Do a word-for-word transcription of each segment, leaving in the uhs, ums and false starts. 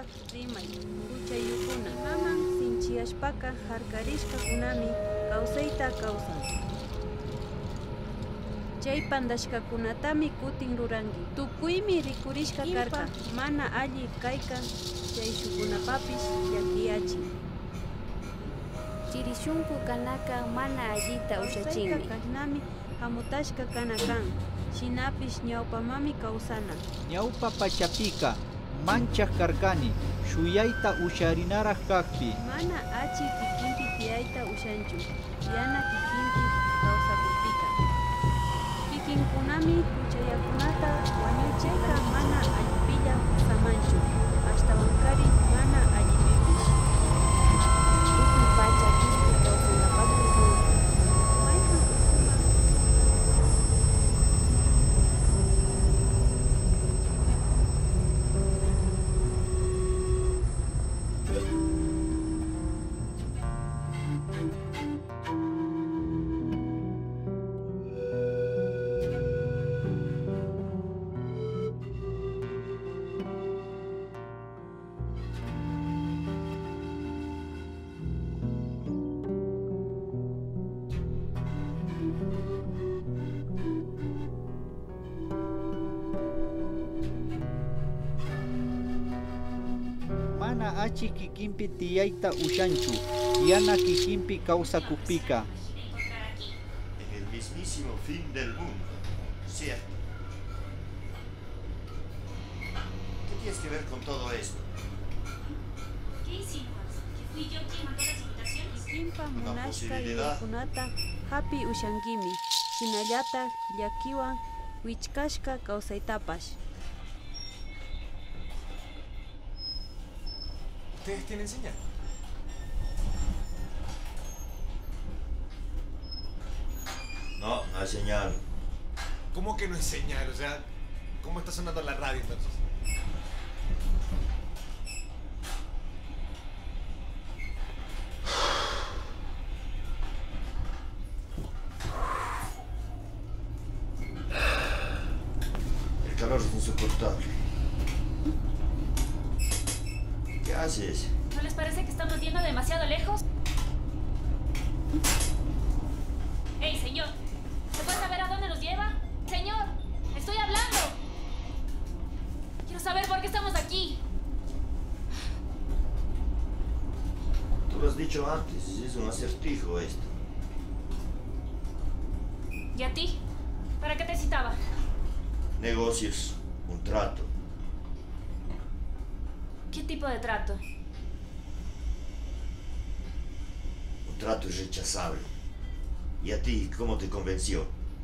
Rimay, kuchayukuna maman sinchiyashpaka harkarishka kunami kawsayta kawsan. Chay pandashkakunatami kutin ruranki. Tukuymi rikurishka karka, mana alli kaykan chayshukunapapish llakiyachin. Chirishunku kanaka mana allita ushachinmi. Kashnami hamutashka kana kan, shinapish ñawpamami kawsana. Ñawpa pachapika manchaq karkani, shuyayta usharinaraq kaqpi. Mana achi kikinpi tiyayta ushanchu, yana kikinpi kawsakupika. Kikinkunami kuchayakunata wañuchayka mana allipilla samanchu, ashtawankari mana allipipish. Ukun pacha kispi kawsanapapi kan. Mayhan ukuma Mana achi kikinpi tiyayta ushanchu, yana kikinpi kawsakupika. En el mismísimo fin del mundo, ¿cierto? ¿Qué tienes que ver con todo esto? ¿Qué insinúas? ¿Que fui yo quien mandó las invitaciones? Kimpa Una munashka posibilidad. yuyakunata hapi ushankimi, hinallata llakiwan wichkashka kawsaytapash. ¿Ustedes tienen señal? No, no hay señal. ¿Cómo que no hay señal? O sea, ¿cómo está sonando la radio entonces? El calor es insoportable. ¿Qué haces? ¿No les parece que estamos yendo demasiado lejos? ¡Ey, señor! ¿Se puede saber a dónde nos lleva? ¡Señor! ¡Estoy hablando! Quiero saber por qué estamos aquí. Tú lo has dicho antes, es un acertijo esto. ¿Y a ti? ¿Para qué te citaba? Negocios, un trato. ¿Qué tipo de trato? Un trato irrechazable. ¿Y a ti cómo te convenció?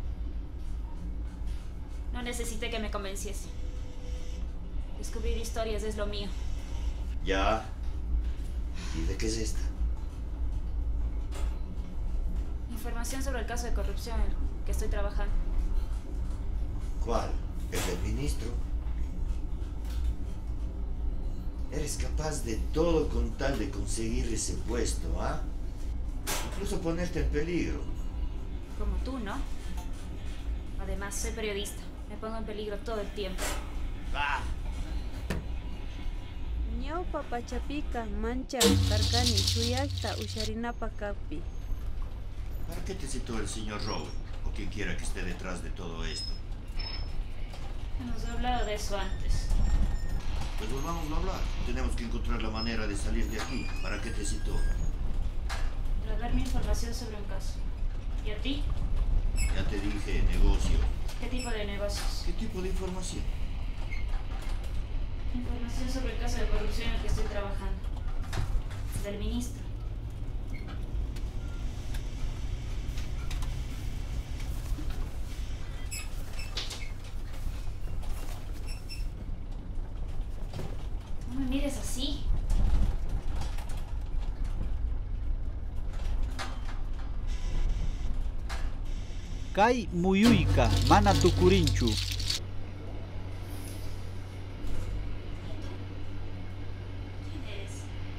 No necesité que me convenciese. Descubrir historias es lo mío. Ya. ¿Y de qué es esta? Información sobre el caso de corrupción en el que estoy trabajando. ¿Cuál? ¿El del ministro? Eres capaz de todo con tal de conseguir ese puesto, ¿ah? Incluso ponerte en peligro. Como tú, ¿no? Además, soy periodista. Me pongo en peligro todo el tiempo. ¡Ah! Ñawpa pachapika mancha karkani shuyayta usharinapa kaqpi. ¿Para qué te citó el señor Rowe? O quien quiera que esté detrás de todo esto. Hemos hablado de eso antes. Pues volvamos a hablar. Tenemos que encontrar la manera de salir de aquí. ¿Para qué te citó? Para darme información sobre un caso. ¿Y a ti? Ya te dije, negocio. ¿Qué tipo de negocios? ¿Qué tipo de información? Información sobre el caso de corrupción en el que estoy trabajando. Del ministro. No me mires así. Kay muyuyka mana tukurinchu. ¿Quién eres?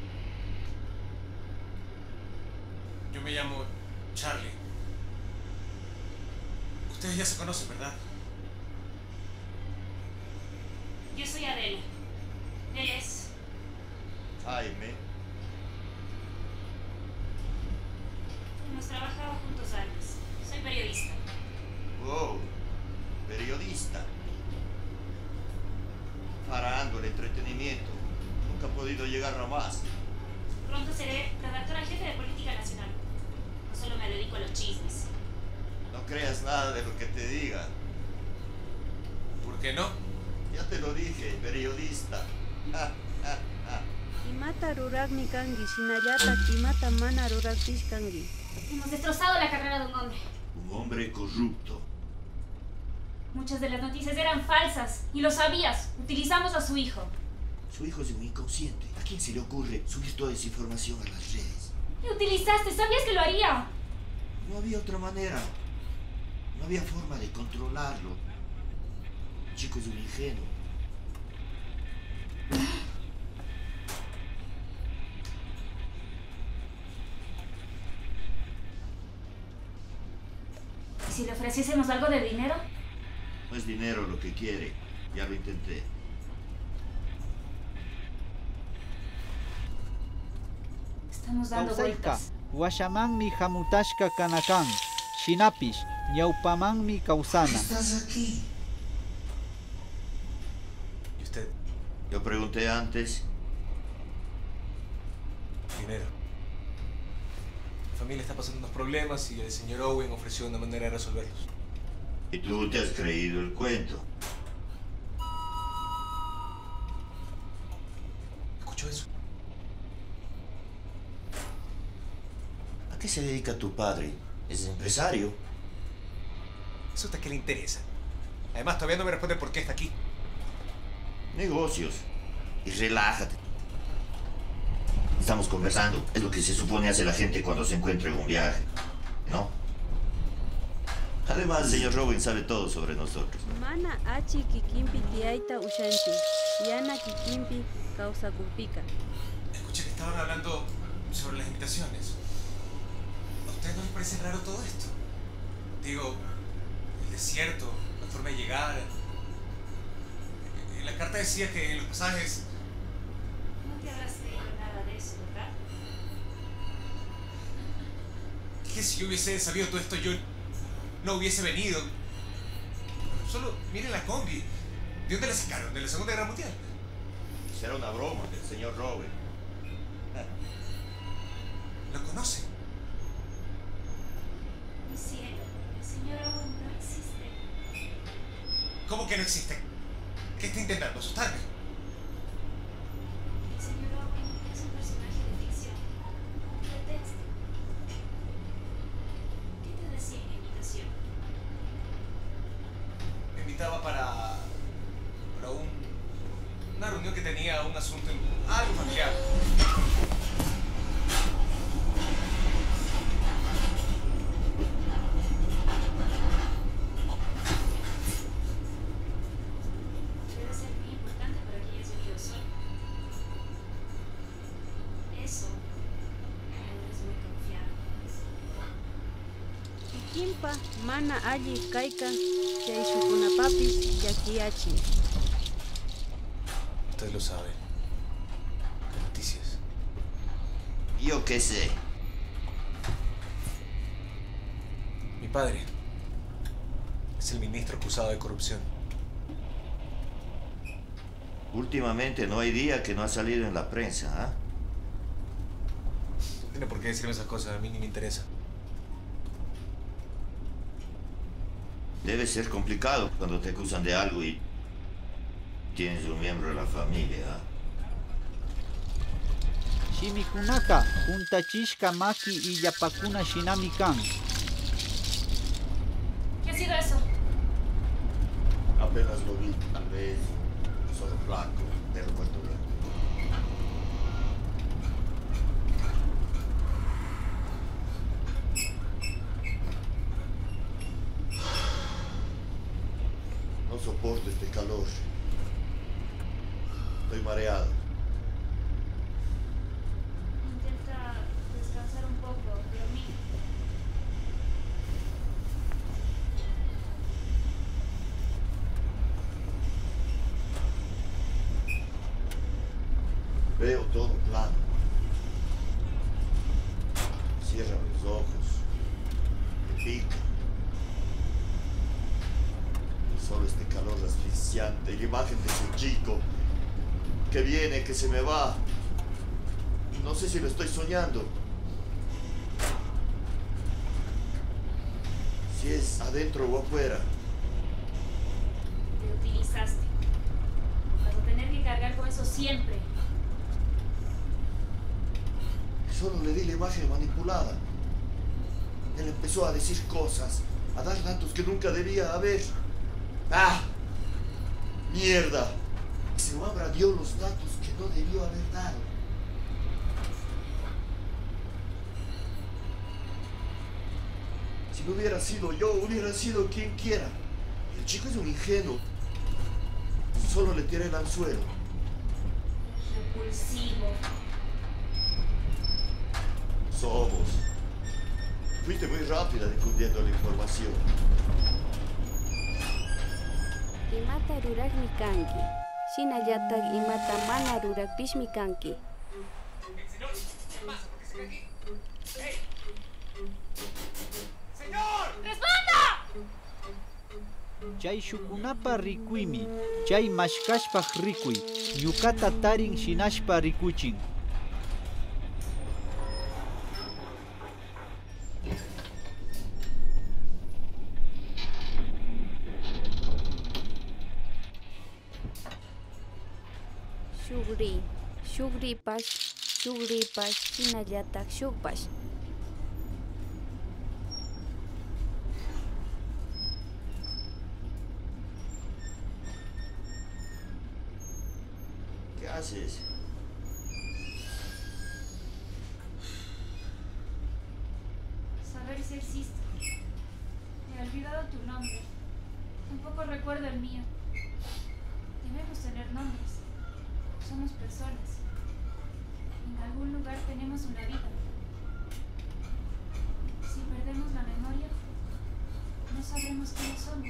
Yo me llamo Charlie. Ustedes ya se conocen, ¿verdad? Yo soy Adela. Él es Jaime. Hemos trabajado juntos antes. Soy periodista. Wow, periodista. Parando el entretenimiento. Nunca he podido llegar a más. Pronto seré redactora jefe de política nacional. No solo me dedico a los chismes. No creas nada de lo que te diga. ¿Por qué no? Ya te lo dije, periodista. Imata ruragmi kangi, shinallata imata mana ruragtish kangi. Hemos destrozado la carrera de un hombre. Un hombre corrupto. Muchas de las noticias eran falsas y lo sabías. Utilizamos a su hijo. Su hijo es un inconsciente. ¿A quién se le ocurre subir toda esa información a las redes? ¿Qué utilizaste? ¿Sabías que lo haría? No había otra manera. No había forma de controlarlo. El chico es un ingenuo. ¿Y si le ofreciésemos algo de dinero? No es dinero lo que quiere. Ya lo intenté. Estamos dando Kawsayka, vueltas. washamanmi hamutashka kanakan. Shinapish, ñawpamanmi kawsana. ¿Estás aquí? ¿Y usted? Yo pregunté antes. Dinero. Mi familia está pasando unos problemas y el señor Owen ofreció una manera de resolverlos. Y tú te has creído el cuento. ¿Escuchó eso? ¿A qué se dedica tu padre? ¿Es empresario? ¿Eso a qué le interesa? Además, todavía no me responde por qué está aquí. Negocios. Y relájate. Estamos conversando. Es lo que se supone hace la gente cuando se encuentra en un viaje. ¿No? Además, el señor Robin sabe todo sobre nosotros. Mana achi kikimpi tiaita ushanchu, yana kikimpi kawsakupika. Escuché que estaban hablando sobre las invitaciones. ¿A ustedes no les parece raro todo esto? Digo, el desierto, la forma de llegar. En la carta decía que los pasajes... No te habrás leído nada de eso, ¿verdad? Que si yo hubiese sabido todo esto, yo no hubiese venido. Solo miren la combi. ¿De dónde la sacaron? ¿De la Segunda Guerra Mundial? Será una broma del señor Robin. ¿Lo conocen? Mi cielo, el señor Owen no existe. ¿Cómo que no existe? ¿Qué está intentando? ¿Asustarme? El señor Owen es un personaje de ficción. Un pretexto. ¿Qué te decía en la invitación? Me invitaba para... para un... una reunión que tenía un asunto... algo familiar. Debe ser muy importante para que hayas venido solo. Eso no es muy confiado. Kikimpa mana alli kayka, chayshukunapapis yakiachi. Usted lo sabe. ¿Qué noticias? Yo qué sé. Mi padre es el ministro acusado de corrupción. Últimamente no hay día que no ha salido en la prensa, ¿ah? No tiene por qué decirme esas cosas, a mí ni me interesa. Debe ser complicado cuando te acusan de algo y tienes un miembro de la familia, ¿ah? Shimikunaka, juntachishka maki y yapakuna shinami kan. ¿Qué ha sido eso? Apenas lo vi, tal vez solo blanco, pero muerto blanco. No soporto este calor. Estoy mareado. Intenta descansar un poco, dormir. Veo todo claro. Cierra los ojos. Me pica. Solo este calor asfixiante y la imagen de ese chico que viene, que se me va. No sé si lo estoy soñando. Si es adentro o afuera. Te utilizaste. Vas a tener que cargar con eso siempre. Solo le di la imagen manipulada. Él empezó a decir cosas, a dar datos que nunca debía haber. ¡Ah! ¡Mierda! Seoabra dio los datos que no debió haber dado. Si no hubiera sido yo, hubiera sido quien quiera. El chico es un ingenuo. Solo le tiré el anzuelo. Repulsivo. Somos. Fuiste muy rápida difundiendo la información. Imata rurak mi kanki. Shinallatak imata mana rurak pish mi kanki. Señor, ¿qué pasa? ¿Por qué se cree aquí? ¡Hey! ¡Señor! ¡Responda! Chay shukunapa rikuimi, chay mashkashpaq rikuy, ñukata tarin shinashpa rikuchin. Shugri, shugripash, shugripash, shinallatak shugpash. ¿Qué haces? Saber si existe. Me he olvidado tu nombre. Tampoco recuerdo el mío. Debemos tener nombres. Somos personas. En algún lugar tenemos una vida. Si perdemos la memoria, no sabremos quiénes somos.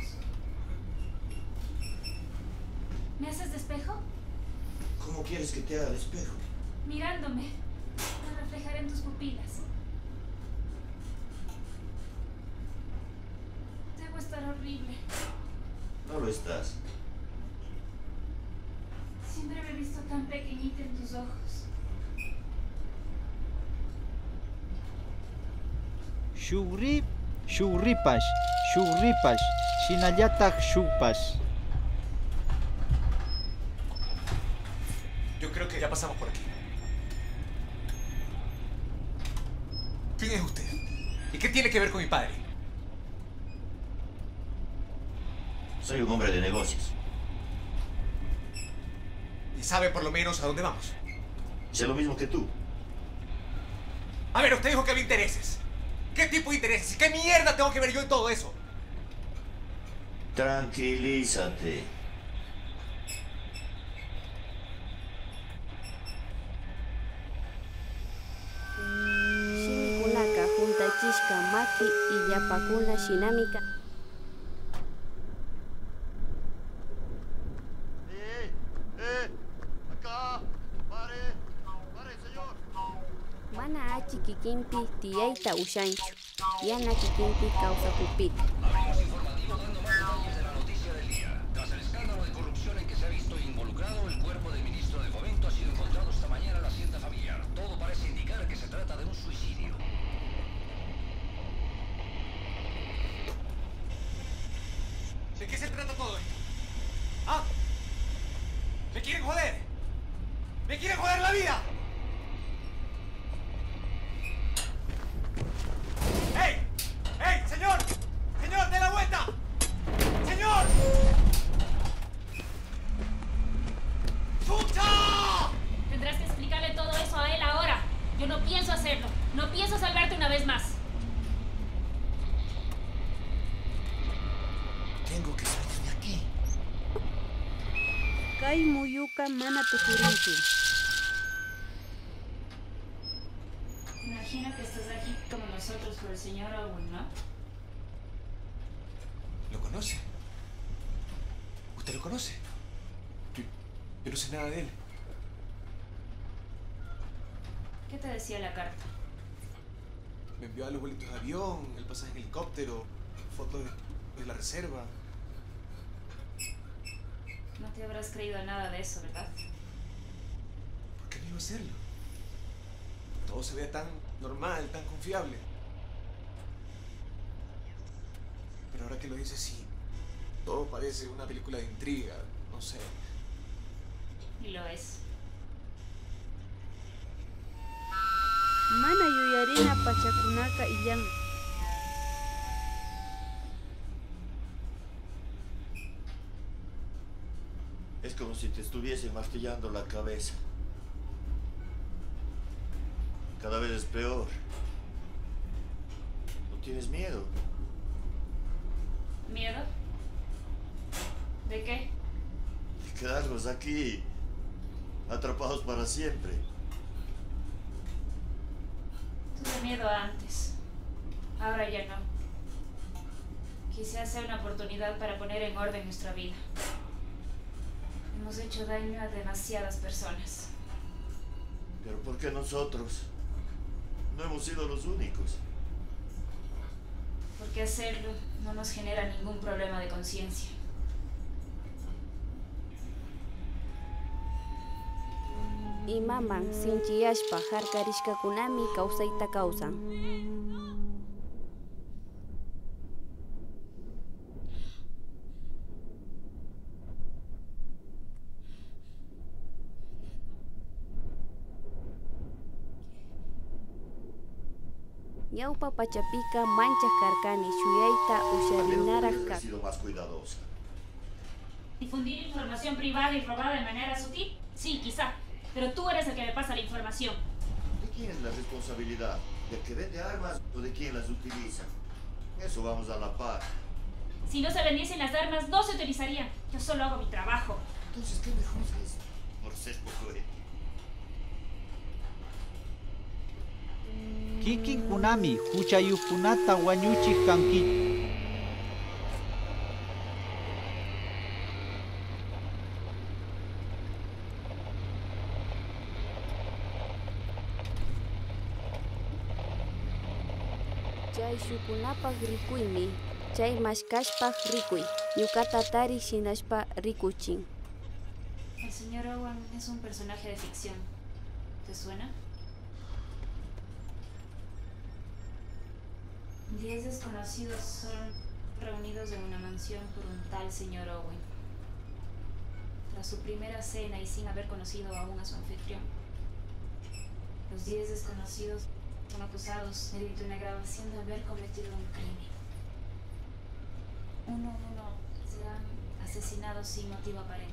¿Me haces de espejo? ¿Cómo quieres que te haga el espejo? Mirándome. Me reflejaré en tus pupilas. Debo estar horrible. No lo estás. Siempre me he visto tan pequeñita en tus ojos. Shugri, shugripash, shugripash, shinallatak shugpash. Yo creo que ya pasamos por aquí. ¿Quién es usted? ¿Y qué tiene que ver con mi padre? Soy un hombre de negocios. ¿Y sabe por lo menos a dónde vamos? Sé lo mismo que tú. A ver, usted dijo que había intereses. ¿Qué tipo de intereses? ¿Y qué mierda tengo que ver yo en todo eso? Tranquilízate. Shimikunaka juntachishka maki y yapakuna shinamika. ¡Eh! ¡Eh! ¡Acá! ¡Pare! ¡Pare, señor! Mana achi kikimpi tiyaita ushanchu. Yana kikimpi kawsakupita. Abrimos informativo dando más detalles de la noticia del día. Tras el escándalo de corrupción en que se ha visto involucrado, el cuerpo del ministro de Fomento ha sido encontrado esta mañana en la hacienda familiar. Todo parece indicar que se trata de un suicidio. ¿De qué se trata todo esto? ¿Ah? ¿Me quieren joder? ¿Me quieren joder la vida? ¡Ey! ¡Ey! ¡Señor! ¡Señor, de la vuelta! ¡Señor! ¡Chucha! Tendrás que explicarle todo eso a él ahora. Yo no pienso hacerlo. No pienso salvarte una vez más. Tengo que salir de aquí. Kay muyuka mana tukurinchu. Imagina que estás aquí como nosotros por el señor Owen, ¿no? ¿Lo conoce? ¿Usted lo conoce? Yo, yo no sé nada de él. ¿Qué te decía la carta? Me envió los boletos de avión, el pasaje en helicóptero, fotos de, de la reserva. No te habrás creído nada de eso, ¿verdad? ¿Por qué no iba a hacerlo? Todo se ve tan normal, tan confiable. Pero ahora que lo dices, sí. Todo parece una película de intriga, no sé. Y lo es. Mana yuyarina pachakunaka illan. Es como si te estuviesen martillando la cabeza. Cada vez es peor. ¿No tienes miedo? ¿Miedo? ¿De qué? De quedarnos aquí, atrapados para siempre. Tuve miedo antes. Ahora ya no. Quizás sea una oportunidad para poner en orden nuestra vida. Hemos hecho daño a demasiadas personas. ¿Pero por qué nosotros? No hemos sido los únicos. Porque hacerlo no nos genera ningún problema de conciencia. Imaman sinchiyashpa harkarishkakunami kawsayta kawsan. Ñawpa pachapika manchas karkani shuyayta usharinaraq Habría kaq. sido más cuidadosa. ¿Difundir información privada y robada de manera sutil? Sí, quizá. Pero tú eres el que me pasa la información. ¿De quién es la responsabilidad? ¿Del que vende armas o de quién las utiliza? Eso vamos a la par. Si no se vendiesen las armas, no se utilizarían. Yo solo hago mi trabajo. Entonces, ¿qué me juzgues? Por ser poco ético. Kikin kunami huchayukunata wañuchik kanki. Chay shukunapak rikuymi, chay mashkashpak rikuy, ñukata tari shinashpa rikuchin. El señor Owen es un personaje de ficción. ¿Te suena? Diez desconocidos son reunidos en una mansión por un tal señor Owen. Tras su primera cena y sin haber conocido aún a su anfitrión, los diez desconocidos son acusados mediante una grabación de haber cometido un crimen. Uno a uno serán asesinados sin motivo aparente.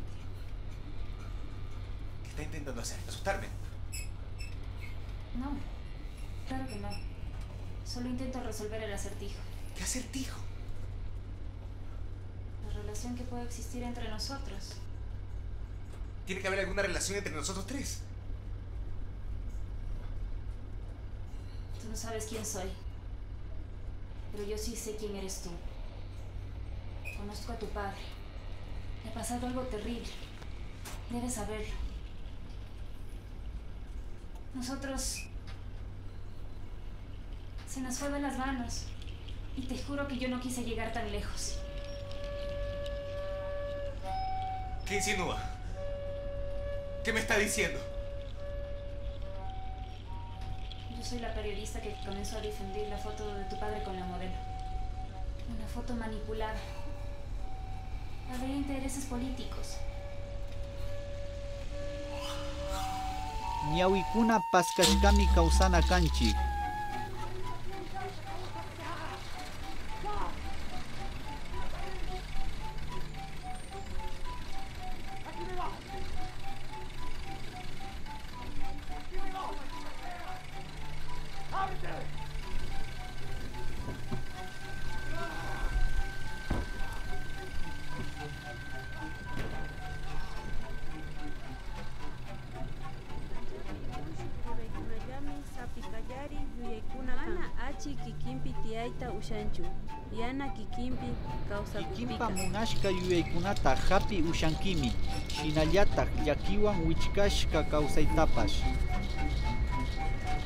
¿Qué está intentando hacer? ¿Asustarme? No, claro que no. Solo intento resolver el acertijo. ¿Qué acertijo? La relación que puede existir entre nosotros. Tiene que haber alguna relación entre nosotros tres. Tú no sabes quién soy. Pero yo sí sé quién eres tú. Conozco a tu padre. Le ha pasado algo terrible. Debes saberlo. Nosotros... Se nos fue de las manos. Y te juro que yo no quise llegar tan lejos. ¿Qué insinúa? ¿Qué me está diciendo? Yo soy la periodista que comenzó a difundir la foto de tu padre con la modelo. Una foto manipulada. Había intereses políticos. Ñawikuna paskashkami kawsana kanchik. Mana achi kikimpi tiayta ushanchu. Yana kikimpi Kikinpa kawsakupika. munashka yuyaykunata hapi ushankimi. Shinallatak llakiwan wichkashka kawsaytapash.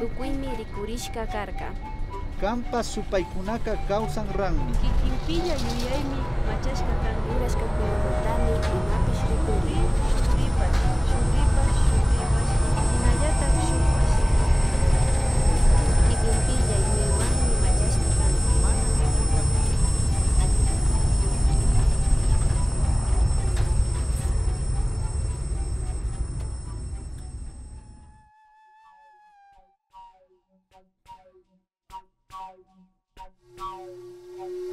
Tukuymi rikurishka karka. Kampa supaykunaka kawsan ranmi. Kikinpilla yuyaymi machashka kanki. Urashka kuyamantami imapish rikuni. Shuripash, shuripash, shuripash, shinallatak shukpash. Kikinpilla yuyaywanmi machashka kanki. Thank you.